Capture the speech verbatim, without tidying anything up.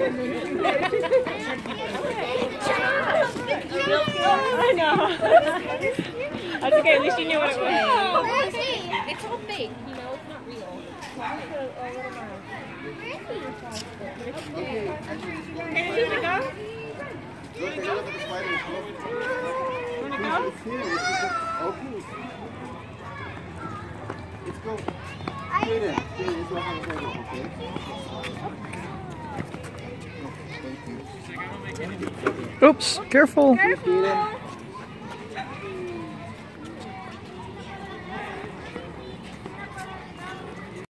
I know. That's okay, at least you knew what it was. It's all fake, you know, it's not real. Can you go? Look, take a look at the spiders. Wanna go? It's here. Okay. Let's go. Stay there. Stay there. It's not going to okay? Oops, careful. Careful.